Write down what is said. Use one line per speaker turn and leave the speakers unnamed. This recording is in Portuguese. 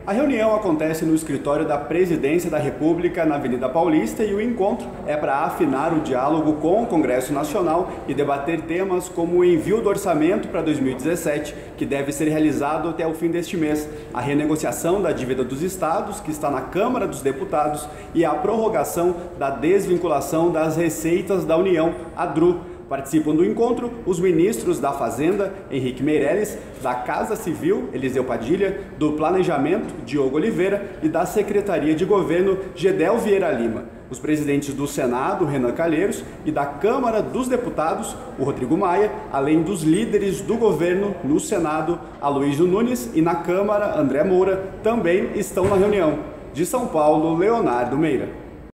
A reunião acontece no escritório da Presidência da República, na Avenida Paulista, e o encontro é para afinar o diálogo com o Congresso Nacional e debater temas como o envio do orçamento para 2017, que deve ser realizado até o fim deste mês, a renegociação da dívida dos estados, que está na Câmara dos Deputados, e a prorrogação da desvinculação das receitas da União, a DRU. Participam do encontro os ministros da Fazenda, Henrique Meirelles, da Casa Civil, Eliseu Padilha, do Planejamento, Diogo Oliveira, e da Secretaria de Governo, Gedel Vieira Lima. Os presidentes do Senado, Renan Calheiros, e da Câmara dos Deputados, o Rodrigo Maia, além dos líderes do governo no Senado, Aloysio Nunes, e na Câmara, André Moura, também estão na reunião. De São Paulo, Leonardo Meira.